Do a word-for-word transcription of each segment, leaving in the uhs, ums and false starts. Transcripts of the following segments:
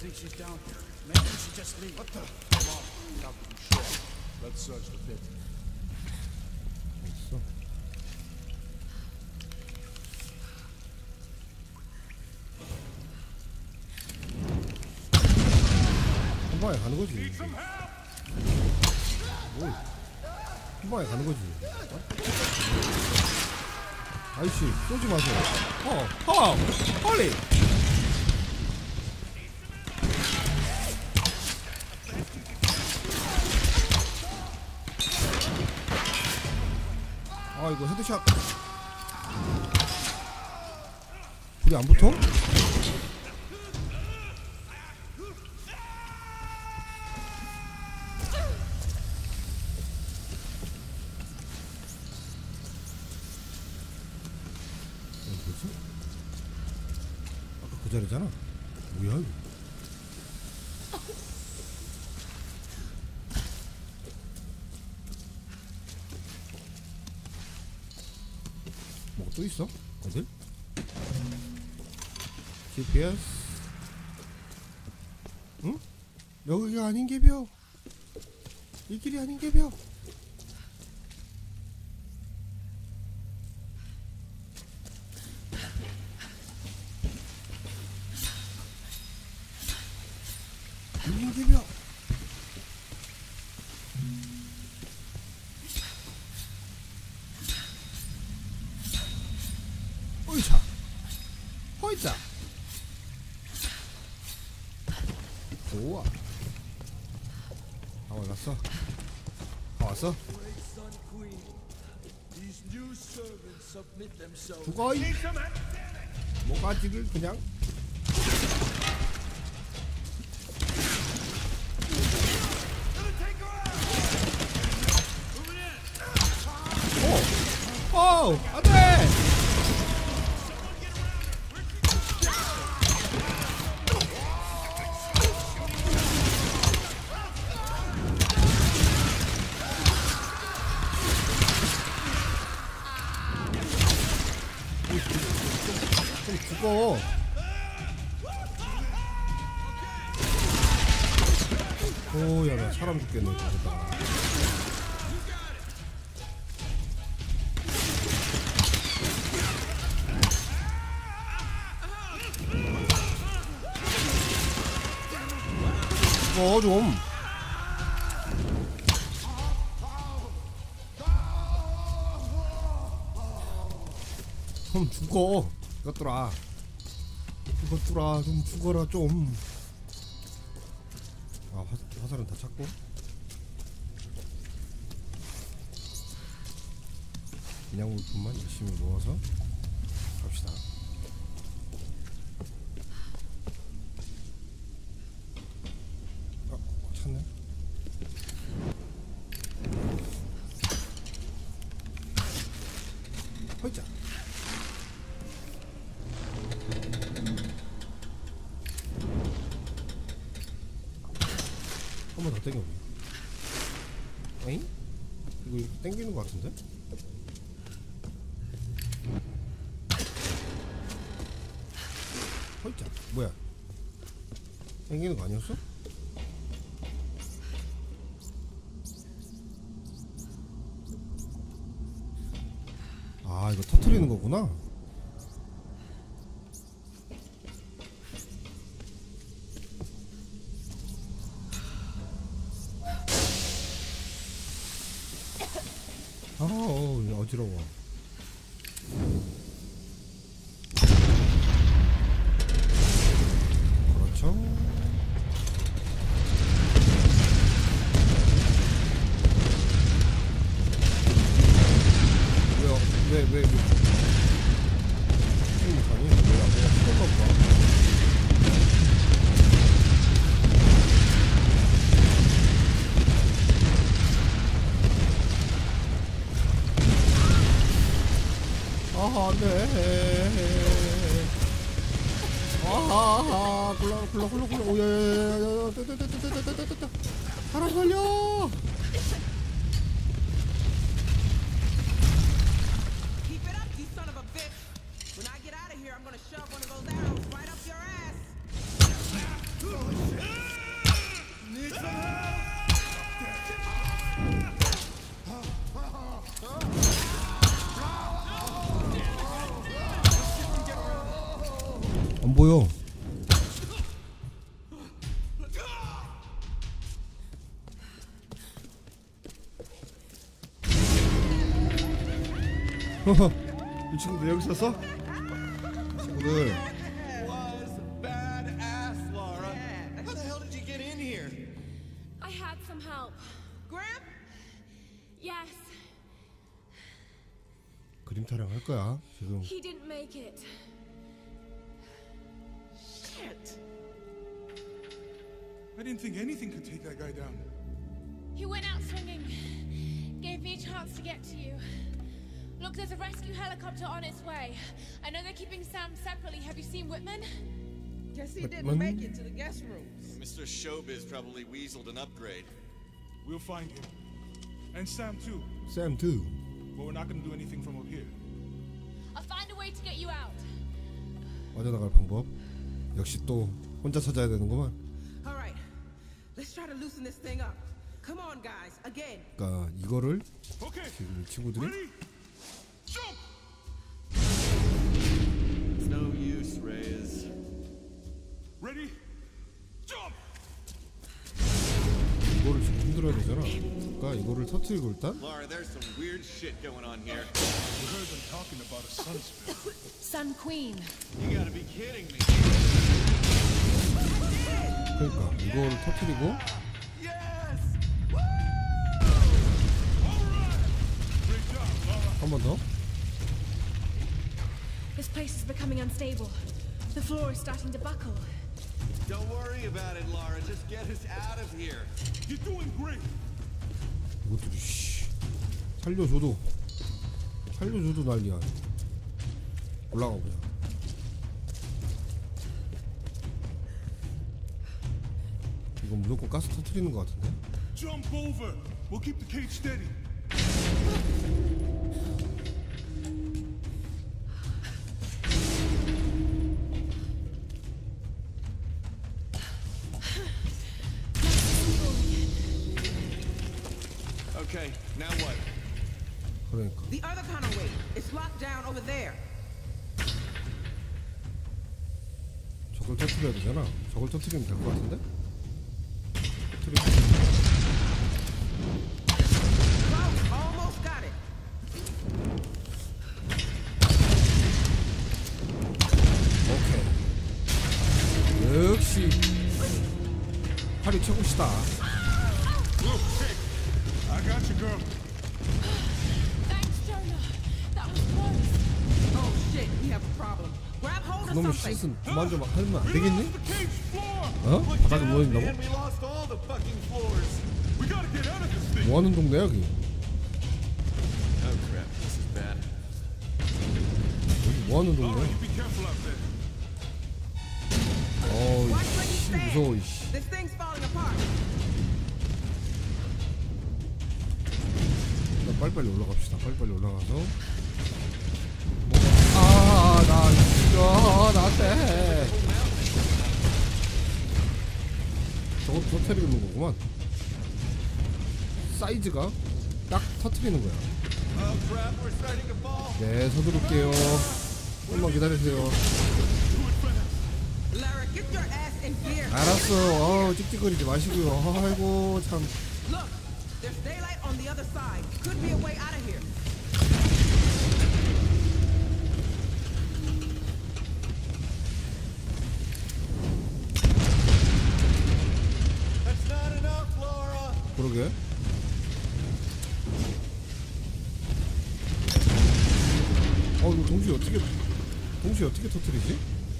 think she's down here. Maybe we should just leave. What the? Come on, not too sure. Let's search the pit. 있어. 한 방에 가는 거지. 뭘? 한 방에 가는 거지. 아이씨, 쏘지 마세요. 허, 허, 헐리. 아, 이거 헤드샷. 불이 안 붙어? 뭐지? 아까 그 자리잖아. 뭐야 이거? 뭐가 또 있어? 어딜? 지피에스? 응? 여기가 아닌 게벼. 이 길이 아닌 게벼. 아닌 게벼. 어이차. 허이자. 좋아. 다 왔어. 다 왔어. 죽어 이. 뭐가지를 그냥. 오, 오, 안돼. 좀 죽어. 오, 야, 나 사람 죽겠네. 죽겠다. 죽어, 좀. 좀 죽어. 이것들아. 이것들아, 좀 죽어라, 좀. 아, 화, 화살은 다 찾고. 그냥 물품만 열심히 모아서 갑시다. 아, 찾네. 허이자. 한 번 더 땡겨보자. 에잉? 이거 이렇게 땡기는 것 같은데? 허이자. 뭐야? 땡기는 거 아니었어? 아, 이거 터트리는 거구나. 아, 어, 어지러워. 그렇죠. 왜요? 왜, 왜, 왜? 무슨 못하니? 뭐야, 뭐야, 수건가 보다. 아하, 네. 아하, 굴러, 굴러, 굴러, 굴러. 오야야야야야. 뜨뜨뜨뜨뜨뜨뜨뜨. 사람 살려. Keep it up, you son of a bitch. When I get out of here, I'm gonna shove one of those arrows right up your ass. 이 친구들 여기 있었어? 친구들 Was badass, Laura. How the hell did you get in here? I had some help. Gramp? Yes, 그림 타령할 거야 지금. he didn't make it. Shit. I didn't think anything could take that guy down. He went out swinging. Gave me a chance to get to you. Look, there's a rescue helicopter on its way. I know they're keeping Sam separately. Have you seen Whitman? Guess he Whitman? didn't make it to the guest rooms. Mister Showbiz probably weaseled an upgrade. We'll find him. And Sam too. 샘 투. But we're not gonna do anything from up here. I'll find a way to get you out. 빠져나갈 방법. 역시 또 혼자 찾아야 되는구만. All right. Let's try to loosen this thing up. Come on, guys. Again. 그러니까 이거를 Okay. 지금 친구들이 Ready? Jump! It's no use, Reyes. Ready? Jump! 이거를 지금 흔들어야 되잖아. 그러니까 이거를 터뜨리고 일단 Laura, there's some weird shit going on here. We heard them talking about a sun spirit. Sun Queen. You gotta be kidding me. 그러니까 이거를 터뜨리고 Yes! Great job, Laura. 한 번 더. This place is becoming unstable. The floor is starting to buckle. Don't worry about it, Laura. Just get us out of here. You're doing great. 이것들이 씨 살려줘도 살려줘도 난리야. 올라가 보자. 이건 무조건 가스 터뜨리는 것 같은데? Jump over. We'll keep the cage steady. Okay, now what? 그러니까 The other kind of way. It's locked down over there. 저걸 터뜨려야 되잖아. 저걸 터뜨리면 될 것 같은데? 터뜨리면 Close. Almost got it. 오케이. 역시 팔이 최고시다. Look, hey, I got you, girl. Thanks, Jonah. That was close. Oh shit. We have a problem. Grab hold of 그놈의 something. 씻은 그만 좀 하면 안 We 되겠니? lost the cage floor. 어? 바닥에 누워 있나고? Man, we lost all the fucking floors. We gotta get out of this thing. 뭐 하는 동네야 여기? Oh crap, this is bad. 여기 뭐 하는 All 동네야? right, you be careful out there. 어이 Watch where you 씨 stand. 무서워 이씨. This thing's falling apart. 일단 빨리빨리 올라갑시다. 빨리빨리 올라가서 아나 죽여 나한테 저거 터뜨리는 거구만. 사이즈가 딱 터뜨리는 거야. Oh crap, we're starting to fall. 네 서두를게요. 조금만 기다리세요. Lara, get your ass in gear. 알았어. 어, 찍찍거리지 마시고요. 아이고 참. Look, there's daylight on the other side. Could be a way out of here. That's not enough, Laura. 그러게. 어 이거 동시에 어떻게 동시에 어떻게 터뜨리지?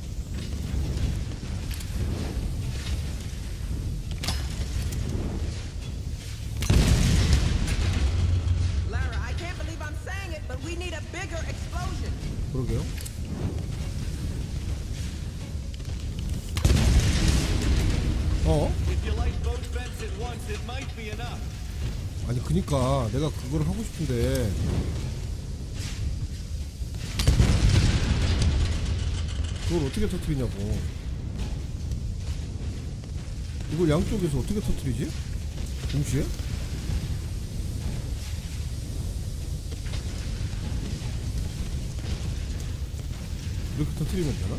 Lara, I can't believe I'm saying it, but we need a bigger explosion. 그러게요. 어? If you light both vents at once, it might be enough. 아니 그니까 내가 그걸 하고 싶은데 그걸 어떻게 터뜨리냐고. 이걸 양쪽에서 어떻게 터뜨리지? 동시에? 이렇게 터뜨리면 되나?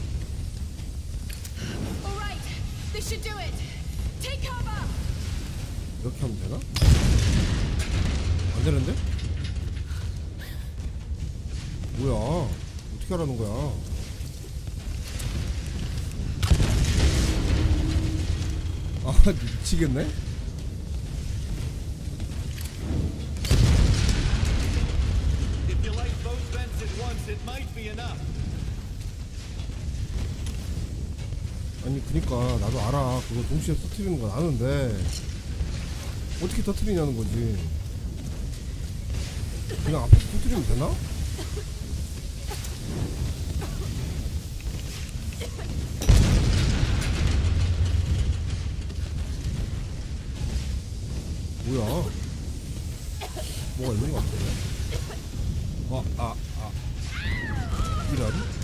All right, this should do it. Take cover. 이렇게 하면 되나? 안 되는데? 뭐야? 어떻게 하라는 거야? 아, 미치겠네? If you light both vents at once, it might be enough. 아니, 그니까 나도 알아. 그거 동시에 터트리는 건 아는데 어떻게 터트리냐는 거지. 그냥 앞에서 터트리면 되나? 뭐야? 뭐가 있는 거 같은데? 아, 아, 아. 이라니?